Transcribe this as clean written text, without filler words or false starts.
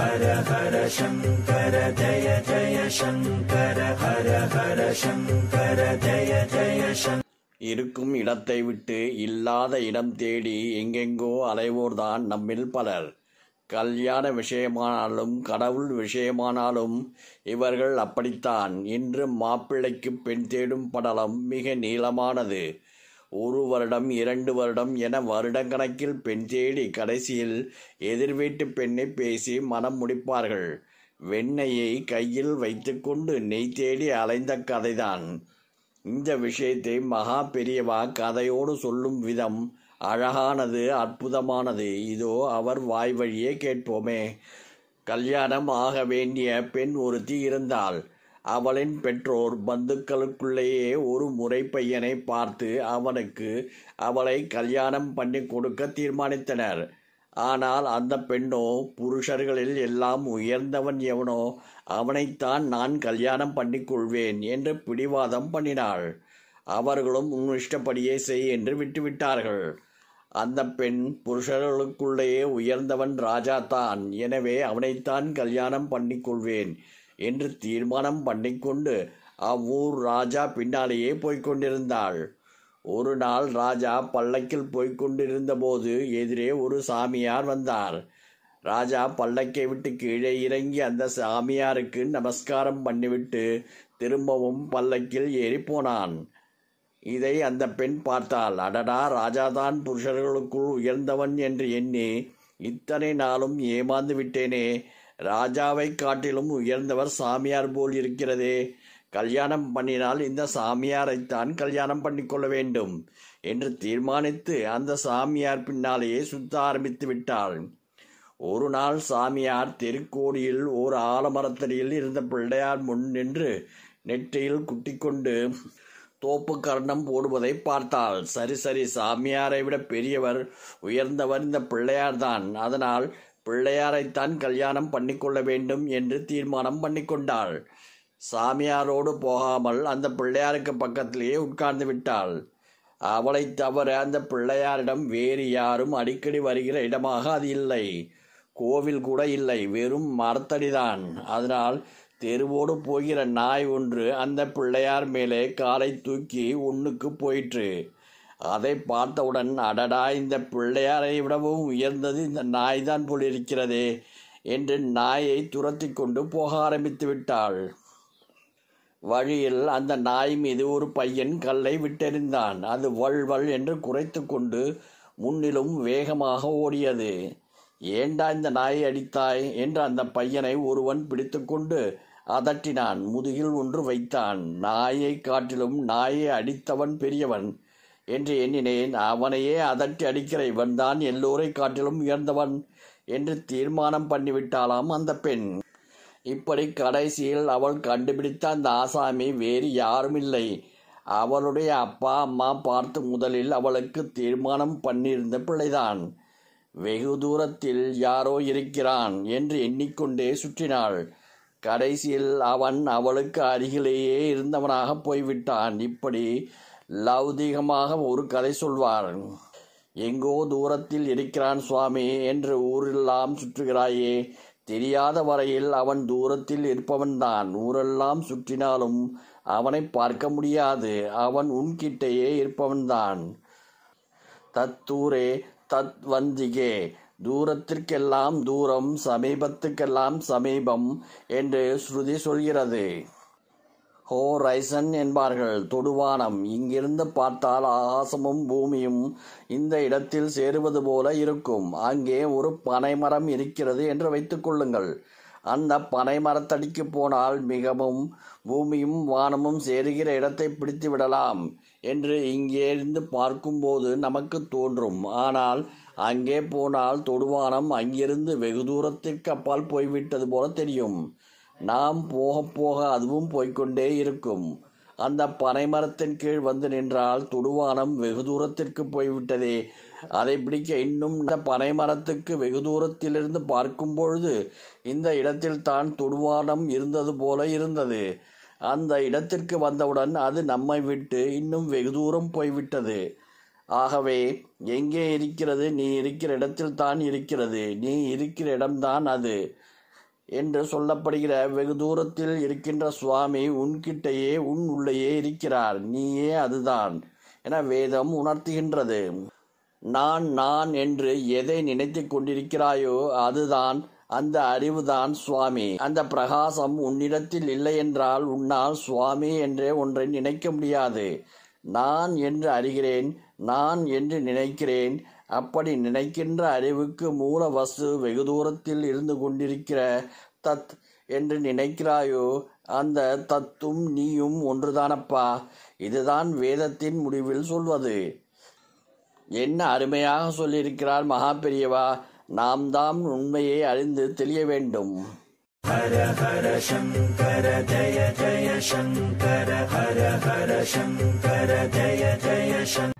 ஹர ஹர சங்கர ஜய ஜய சங்கர ஹர ஹர சங்கர ஜய ஜய சங்கர. இருக்கும் இடத்தை விட்டு இல்லாத இடம் தேடி எங்கெங்கோ அலைவோர்தான் நம்மில் பலர். கல்யாண விஷயமானாலும் கடவுள் விஷயமானாலும் இவர்கள் அப்படித்தான். இன்று மாப்பிள்ளைக்கு பெண் தேடும் படலம் மிக நீளமானது. 1 வருடம் 2 வருடம் என வருடக்கணக்கில் பெண் தேடி கடைசியில் எதிர்வீட்டு பெண்ணை பேசி மனம் முடிப்பார்கள். வெண்ணெயை கையில் வைத்துக்கொண்டு நெய் தேடி அலைந்த கதைதான். இந்த விஷயத்தை மகா பெரியவா கதையோடு சொல்லும் விதம் அழகானது, அற்புதமானது. இதோ அவர் வாய் வழியே கேட்போமே. கல்யாணம் ஆக வேண்டிய பெண் ஒருத்தி இருந்தாள். அவளின் பெற்றோர் பந்துக்களுக்குள்ளேயே ஒரு முறை பையனை பார்த்து அவளை கல்யாணம் பண்ணி கொடுக்க தீர்மானித்தனர். ஆனால் அந்த பெண்ணோ புருஷர்களில் எல்லாம் உயர்ந்தவன் எவனோ அவனைத்தான் நான் கல்யாணம் பண்ணிக்கொள்வேன் என்று பிடிவாதம் பண்ணினாள். அவர்களும் உன் இஷ்டப்படியே செய் என்று விட்டுவிட்டார்கள். அந்த பெண் புருஷர்களுக்குள்ளேயே உயர்ந்தவன் ராஜா தான், எனவே அவனைத்தான் கல்யாணம் பண்ணிக்கொள்வேன் என்று தீர்மானம் பண்ணிக்கொண்டு அவ்வூர் ராஜா பின்னாலேயே போய்கொண்டிருந்தாள். ஒரு நாள் ராஜா பல்லக்கில் போய்கொண்டிருந்த போது எதிரே ஒரு சாமியார் வந்தார். ராஜா பல்லக்கை விட்டு கீழே இறங்கி அந்த சாமியாருக்கு நமஸ்காரம் பண்ணிவிட்டு திரும்பவும் பல்லக்கில் ஏறி போனான். இதை அந்த பெண் பார்த்தாள். அடடா, ராஜாதான் புருஷர்களுக்குள் உயர்ந்தவன் என்று எண்ணி இத்தனை நாளும் ஏமாந்து விட்டேனே. ராஜாவை காட்டிலும் உயர்ந்தவர் சாமியார் போல் இருக்கிறதே. கல்யாணம் பண்ணினால் இந்த சாமியாரைத்தான் கல்யாணம் பண்ணிக்கொள்ள வேண்டும் என்று தீர்மானித்து அந்த சாமியார் பின்னாலேயே சுத்த ஆரம்பித்து விட்டாள். ஒரு நாள் சாமியார் தெருக்கோடியில் ஓர் ஆலமரத்தடியில் இருந்த பிள்ளையார் முன் நின்று நெற்றியில் குட்டிக்கொண்டு தோப்பு கர்ணம் போடுவதை பார்த்தாள். சரி, சாமியாரை விட பெரியவர் உயர்ந்தவர் இந்த பிள்ளையார்தான். அதனால் பிள்ளையாரைத்தான் கல்யாணம் பண்ணிக்கொள்ள வேண்டும் என்று தீர்மானம் பண்ணிக்கொண்டாள். சாமியாரோடு போகாமல் அந்த பிள்ளையாருக்கு பக்கத்திலேயே உட்கார்ந்து விட்டாள். அவளை தவிர அந்த பிள்ளையாரிடம் வேறு யாரும் அடிக்கடி வருகிற இடமாக அது இல்லை. கோவில் கூட இல்லை, வெறும் மரத்தடிதான். அதனால் தெருவோடு போகிற நாய் ஒன்று அந்த பிள்ளையார் மேலே காலை தூக்கி ஒன்றுக்கு போயிற்று. அதை பார்த்தவுடன் அடடா, இந்த பிள்ளையாரை விடவும் உயர்ந்தது இந்த நாய்தான் போலிருக்கிறதே என்று நாயை துரத்தி கொண்டு போக ஆரம்பித்து விட்டாள். வழியில் அந்த நாய் மீது ஒரு பையன் கல்லை விட்டெறிந்தான். அது வள் என்று குரைத்து கொண்டு முன்னிலும் வேகமாக ஓடியது. ஏண்டா இந்த நாயை அடித்தாய் என்று அந்த பையனை ஒருவன் பிடித்து கொண்டு அதட்டினான். முதுகில் ஒன்று வைத்தான். நாயை காட்டிலும் நாயை அடித்தவன் பெரியவன் என்று எண்ணினேன். அவனையே அதட்டி அடிக்கிற இவன்தான் எல்லோரை காட்டிலும் உயர்ந்தவன் என்று தீர்மானம் பண்ணிவிட்டாளாம் அந்த பெண். இப்படி கடைசியில் அவள் கண்டுபிடித்த அந்த ஆசாமி வேறு யாரும் இல்லை, அவளுடைய அப்பா அம்மா பார்த்து முதலில் அவளுக்கு தீர்மானம் பண்ணியிருந்த பிள்ளைதான். வெகு தூரத்தில் யாரோ இருக்கிறான் என்று எண்ணிக்கொண்டே சுற்றினாள். கடைசியில் அவன் அவளுக்கு அருகிலேயே இருந்தவனாக போய்விட்டான். இப்படி லௌதிகமாக ஒரு கதை சொல்வார். எங்கோ தூரத்தில் இருக்கிறான் சுவாமி என்று ஊரெல்லாம் சுற்றுகிறாயே, தெரியாத வரையில் அவன் தூரத்தில் இருப்பவன்தான். ஊரெல்லாம் சுற்றினாலும் அவனை பார்க்க முடியாது. அவன் உன்கிட்டேயே இருப்பவன்தான். தத்தூரே தத்வந்திகே, தூரத்திற்கெல்லாம் தூரம், சமீபத்துக்கெல்லாம் சமீபம் என்று ஸ்ருதி சொல்கிறது. ஹோரைசன் என்பார்கள், தொடுவானம். இங்கிருந்து பார்த்தால் ஆகாசமும் பூமியும் இந்த இடத்தில் சேருவது போல இருக்கும். அங்கே ஒரு பனைமரம் இருக்கிறது என்று வைத்துக் கொள்ளுங்கள். அந்த பனைமரத்தடிக்கு போனால் மிகவும் பூமியும் வானமும் சேருகிற இடத்தை பிடித்து விடலாம் என்று இங்கேருந்து பார்க்கும்போது நமக்கு தோன்றும். ஆனால் அங்கே போனால் தொடுவானம் அங்கிருந்து வெகு தூரத்திற்கு அப்பால் போய்விட்டது போல தெரியும். நாம் போக போக அதுவும் போய்கொண்டே இருக்கும். அந்த பனைமரத்தின் கீழ் வந்து நின்றால் தொடுவானம் வெகு தூரத்திற்கு போய்விட்டதே, அதை பிடிக்க இன்னும் இந்த பனைமரத்துக்கு வெகு தூரத்திலிருந்து பார்க்கும் பொழுது இந்த இடத்தில் தான் தொடுவானம் இருந்தது போல இருந்தது. அந்த இடத்திற்கு வந்தவுடன் அது நம்மை விட்டு இன்னும் வெகு தூரம் போய்விட்டது. ஆகவே எங்கே இருக்கிறது? நீ இருக்கிற இடத்தில் தான் இருக்கிறது. நீ இருக்கிற இடம்தான் அது. என்று சொல்லப்படுகிற வெகு தூரத்தில் இருக்கின்ற சுவாமி உன்கிட்டயே உன் உள்ளேயே இருக்கிறார், நீயே அதுதான் என வேதம் உணர்த்துகின்றது. நான் நான் என்று எதை நினைத்து கொண்டிருக்கிறாயோ அதுதான், அந்த அறிவுதான் சுவாமி. அந்த பிரகாசம் உன்னிடத்தில் இல்லை என்றால் உன்னால் சுவாமி என்றே ஒன்றை நினைக்க முடியாது. நான் என்று அறிகிறேன், நான் என்று நினைக்கிறேன். அப்படி நினைக்கின்ற அறிவுக்கு மூல வஸ்து வெகு தூரத்தில் இருந்து கொண்டிருக்கிற தத் என்று நினைக்கிறாயோ அந்த தத்தும் நீயும் ஒன்றுதானப்பா. இதுதான் வேதத்தின் முடிவில் சொல்வது. என்ன அருமையாக சொல்லியிருக்கிறார் மகா பெரியவா. நாம் தாம் உண்மையை அறிந்து தெளிய வேண்டும். ஹர ஹர சங்கர ஜய ஜய சங்கர, ஹர ஹர சங்கர ஜய ஜய சங்கர.